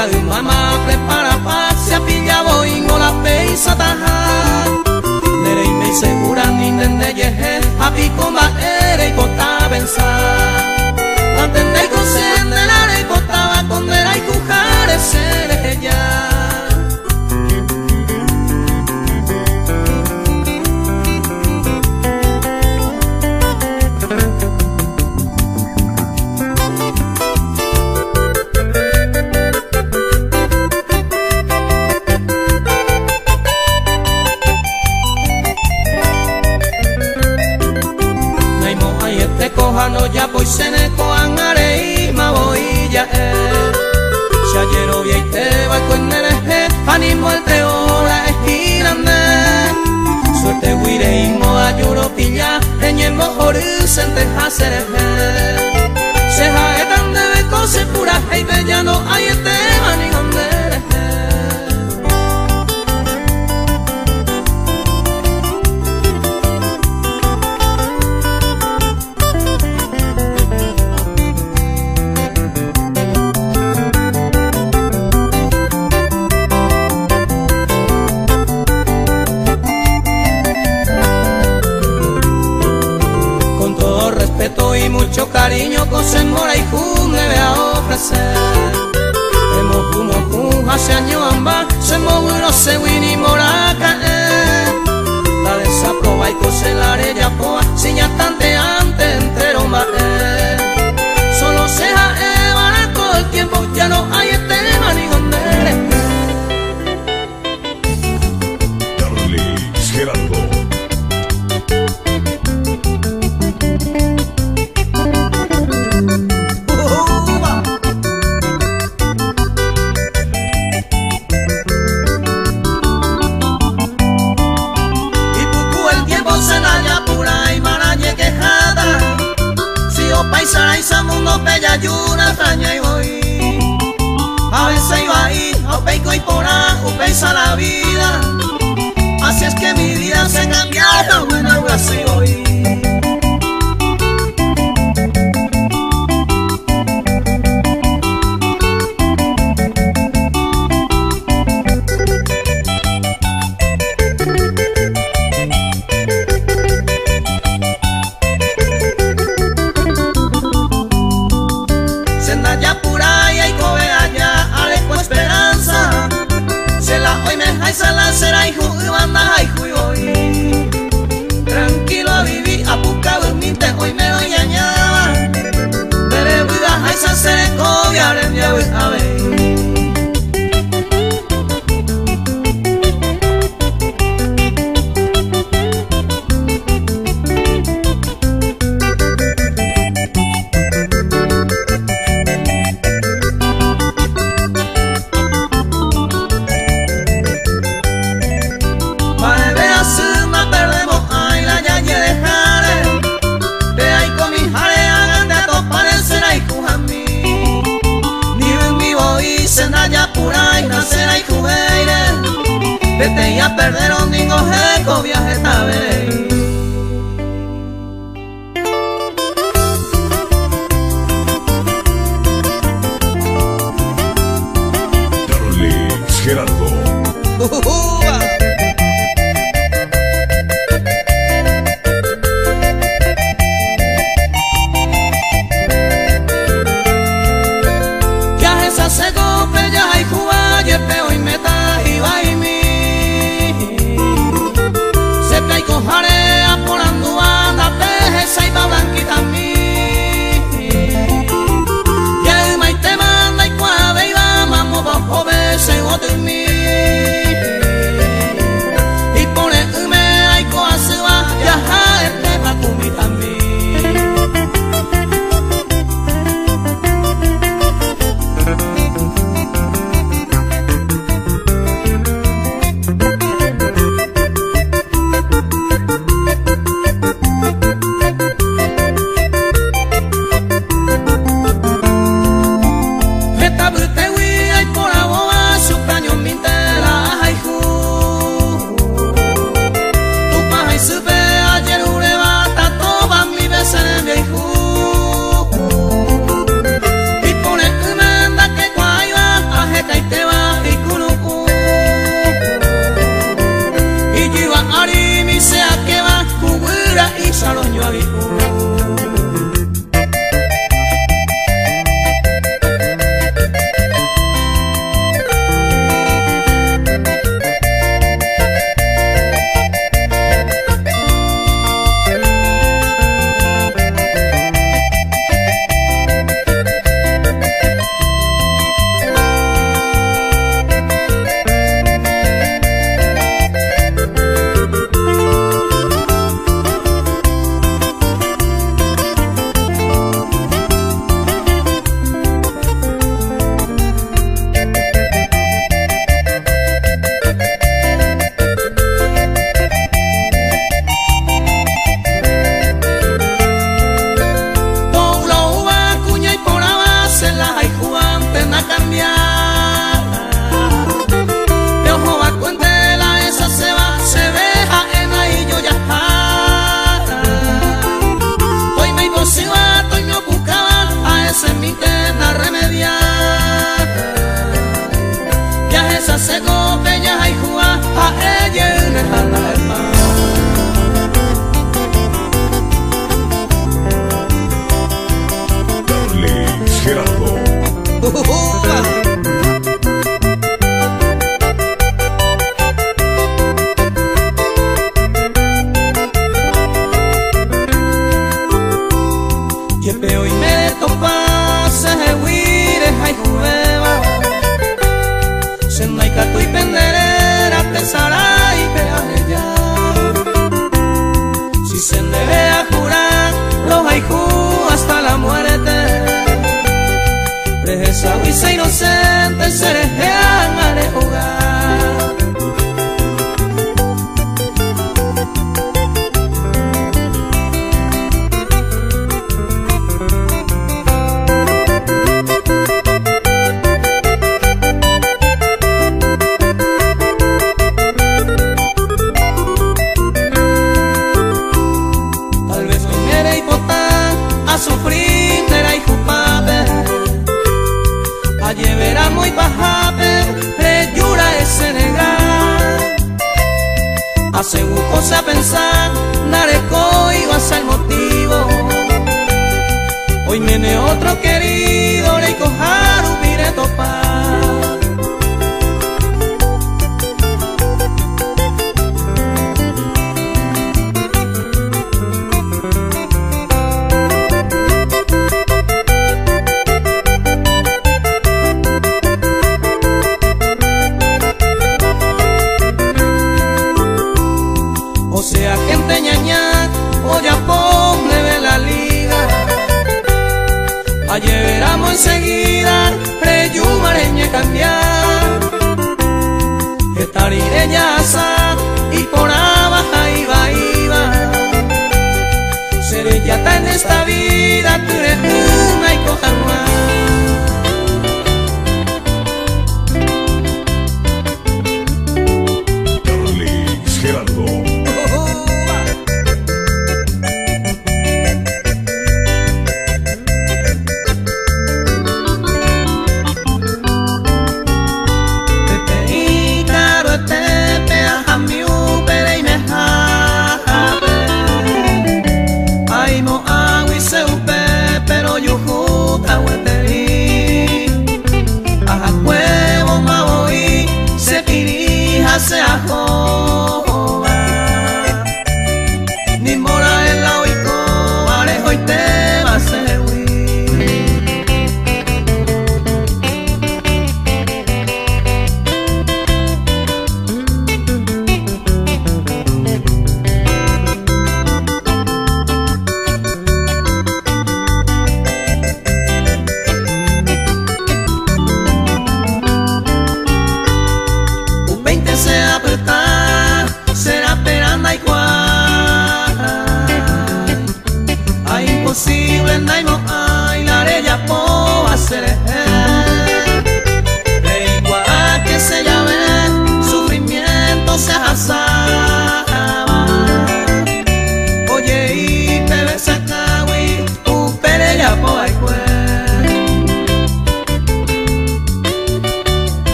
Puga y mamá prepara pa se apilla voy no la peisa taja. Nere y me segura ni nende yeje api comba ere y cota pensar. Mantende y consende la ley cotaba con nera y cujare sere ya. No ya voy sene coan arei ma voy ya si ayer hoy te va con nere animo el te hora estirande suerte guire y mo ayuro pilla eñembo horizonte hacer se jae tan de cose pura y bella no hay este ani donde y mucho cariño con semora y jun le voy a ofrecer. Hemos jun hace años ambas, se no se wini moraca la desaproba y cose la arella poa, sin ya tante antes entero más solo se ja barato el tiempo, ya no hay este ni donde Carles Gerardo. Paisana y samundo bella y una taña y voy a veces iba ahí, a peico y por ahí, peisa la vida. Así es que mi vida se cambia, buena así voy. Tranquilo a vivir, a buscar dormirte, hoy me doy añada. Pero voy a esa seco y aprendí a ver. Vete y a perder un domingo eco viaje esta vez. Carles Gerardo. Viajes a seco, bella y Cuba, y el peo y meta y va y mi.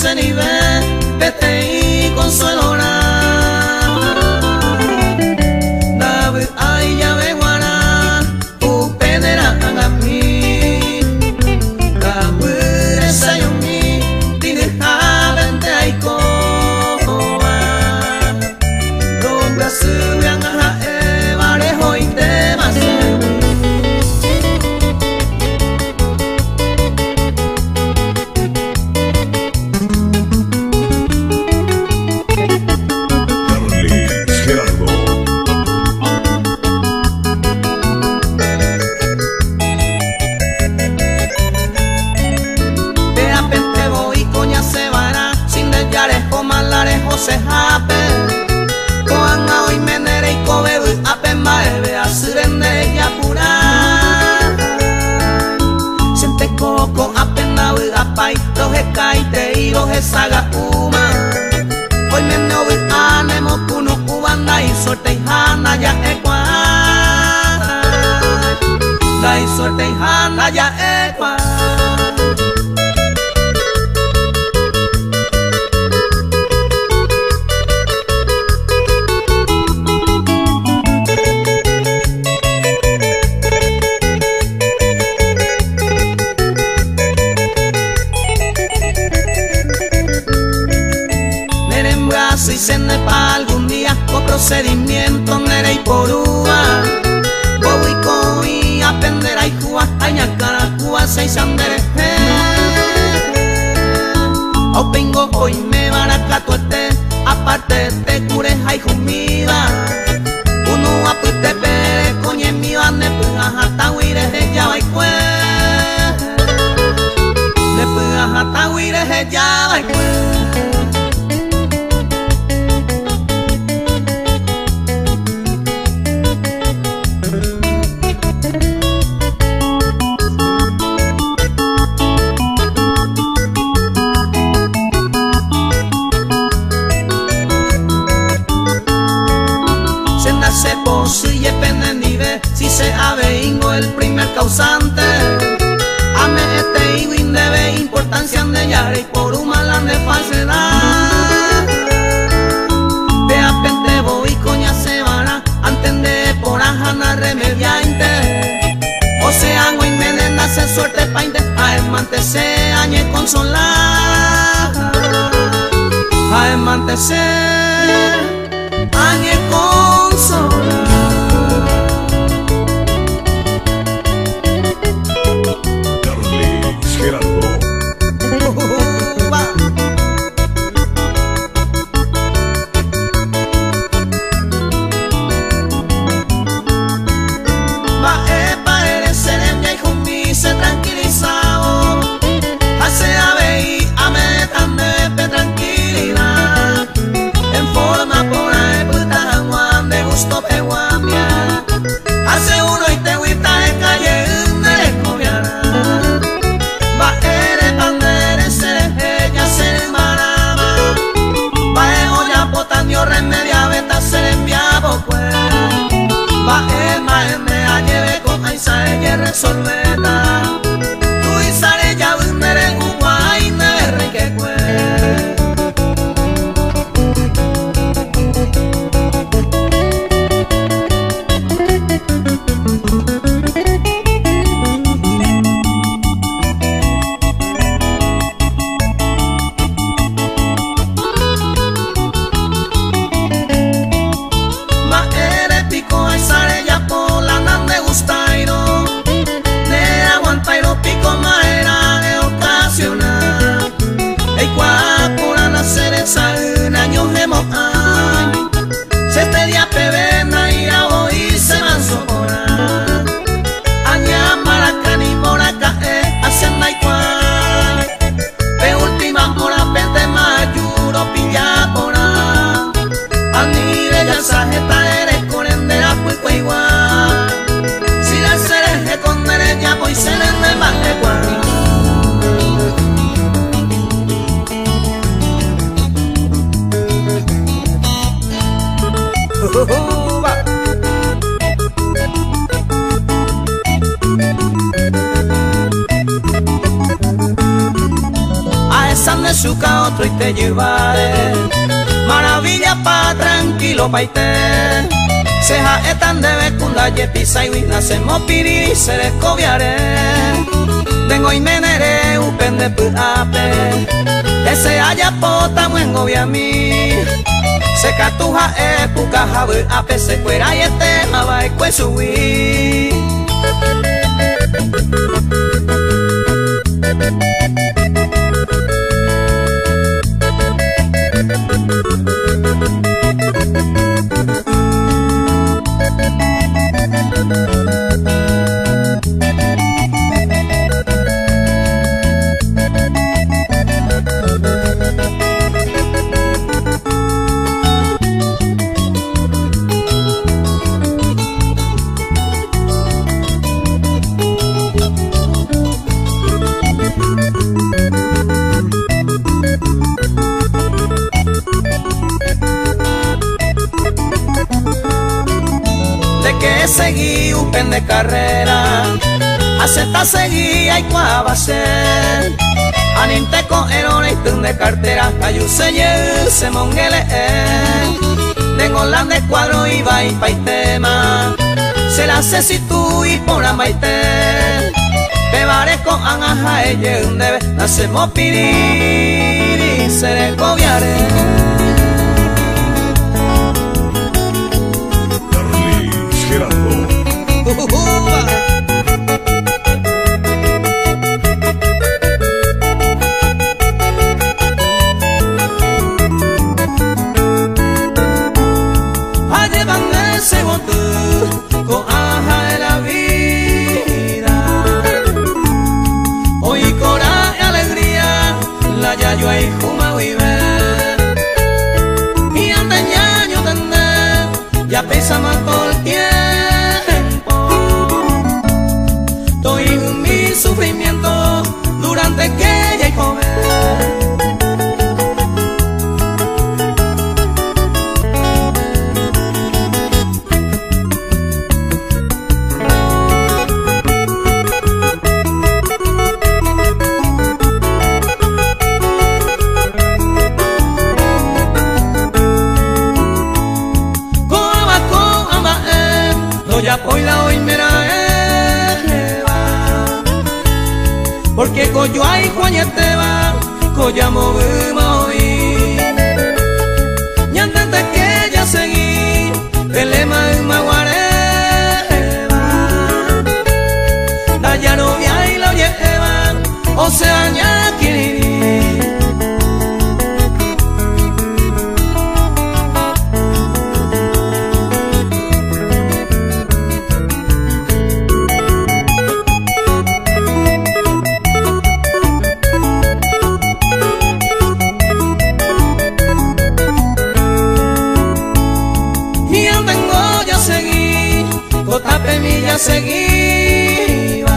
se ni ve, vete y consuelo David ay ya ve guara, tu pedera a mí, David ese yo mi, dile a vente ay coa, donde se vean a varejo y te vas. Se hape Koan hoy menere y kobebu ape maebe asurende y apura Siente coco ape nabu apai Loje kaite y loje saga uma Hoy me nobu anemo kunu ubanda y suerte y hana ya ekwa Da y suerte y hana ya ekwa Si se nepa algún día con procedimiento nere y por uva Bobo y coi aprender a jugar aña cara cuba seis andere Au pingo hoy me baracato este aparte te cures hay jumida Uno apute pere coñe mi bande puja hasta huires ella va y cue Le puja hasta huires ella va y cue Se posee pende nive si se ave ingo el primer causante ame este iguin debe importancia de yare y por un malan de falsedad de apente voy coña se van antende por ajana remediante o sea y me nace suerte painte a emante se añe consolar a emante se añe consolar Carles Gerardo. Se tranquilizado, hace ave y ame tan de tranquilidad, en forma por ahí puta azúcar otro y te llevaré. Maravilla pa' tranquilo paite. Seja etan de becunda yepisa y wina se mopiri se descobiaré. Vengo y menere upende puape. Ese haya pota muengo vi a mí. Se catuja época jabe ape se cuera y este maba y cuesui. Seguí upen de carrera, acepta seguir y cuál va a ser. Aninte con eronitun de cartera, cayu se mongele. Tengo la de cuadro y va y paitema. Se la sé si tú y por la maite. Te varé con anaja ella un debe, nacemos pirir y se descobiaré. Ya pesa más todo el tiempo. Estoy en mi sufrimiento durante que ella y joven. Ya hoy la hoy me va, porque coyo hay cuañete va, coyamo hoy. Y antes de que ya seguí, pelema en maguareva, la ya novia y lo lleva, o sea ya quiere. Pemilla seguía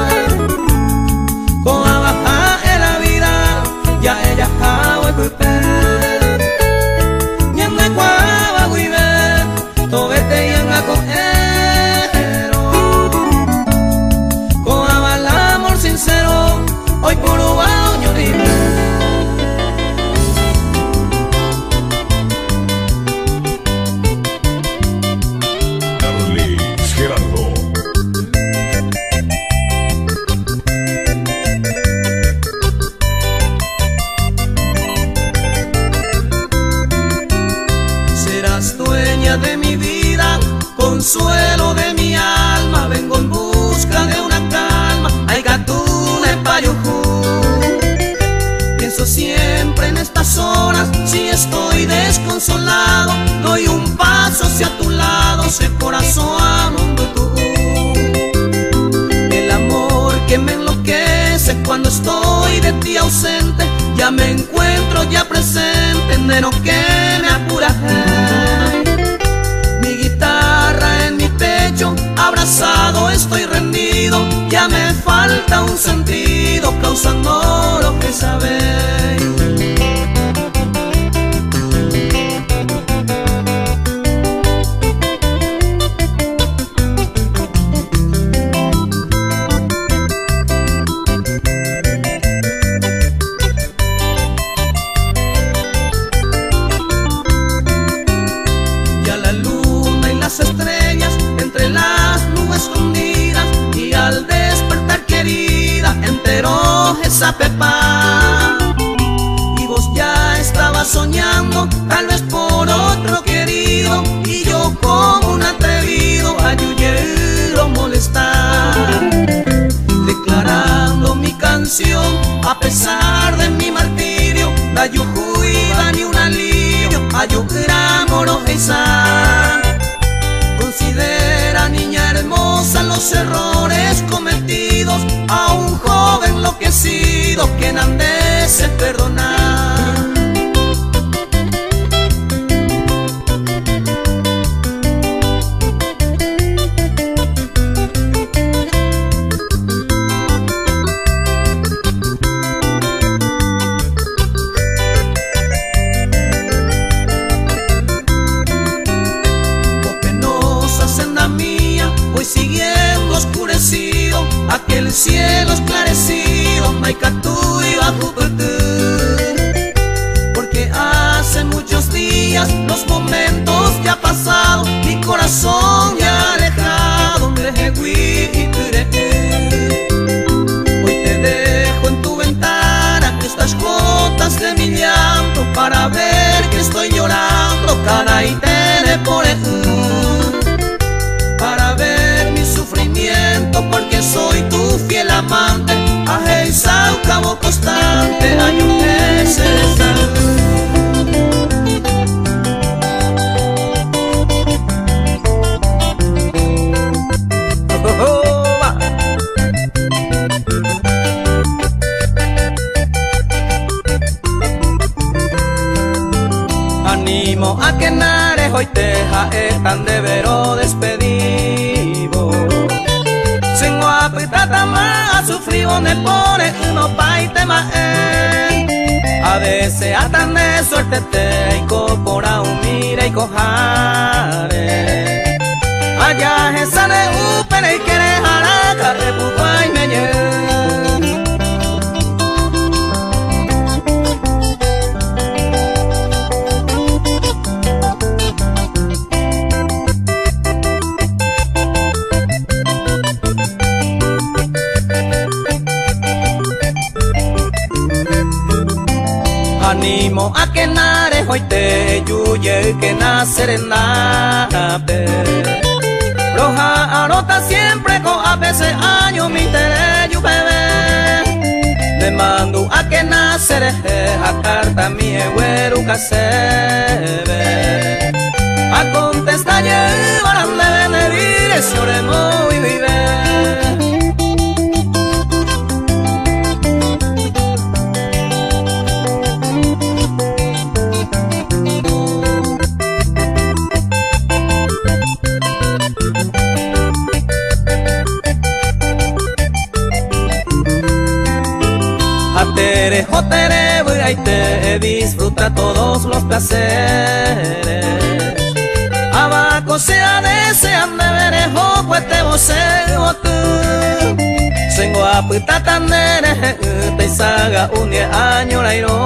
con abajo en la vida, ya ella java y culpe. Ñande cuava guibe, tobete y anga cojero. Con abajo el amor sincero, hoy por ubao ñoribe. De mi vida, consuelo de mi alma, vengo en busca de una calma. Ay, gatune payujú. Pienso siempre en estas horas, si estoy desconsolado, doy un paso hacia tu lado, sé corazón mundo tú. El amor que me enloquece cuando estoy de ti ausente, ya me encuentro ya presente, de lo que me apura. Abrazado estoy rendido, ya me falta un sentido, causando lo que sabéis. esa pepa. Y vos ya estabas soñando, tal vez por otro querido, y yo como un atrevido a Yuyero molestar, declarando mi canción a pesar de mi martirio. La yujuida ni un alivio a Yujera Morojeizá. Considera, niña hermosa, los errores cometidos a un joven enloquecido que nadie se perdonar. Voy siguiendo oscurecido aquel cielo esclarecido, Maicatú y Bajuputú. Porque hace muchos días, los momentos ya pasados, mi corazón ya alejado, hoy te dejo en tu ventana estas gotas de mi llanto para ver que estoy llorando, cara y tele por para ver mi sufrimiento, porque soy tu fiel amante, Ajeizá, cabo constante, Ayuté, Cereza. Animo a que nares hoy teja tan de vero despedido. Sengo a pitata más sufrido ne pone uno paite más a veces atan de suerte te incorpora un mira y cojare allá esa de upere y quiere jaraca repupa y me lleve. Animo a que nares hoy te yuye que nacer en nape. Roja arota siempre con a veces año mi tereyu bebé. Le mando a que nacer a carta mi güero casebe. A contestar llevarán de venir si oremo y vive. Jotere, voy a te disfruta todos los placeres. Abaco sea desean de verejo, pues te voceo tú. Sengo a puta tandere, te saga un 10 años la iro.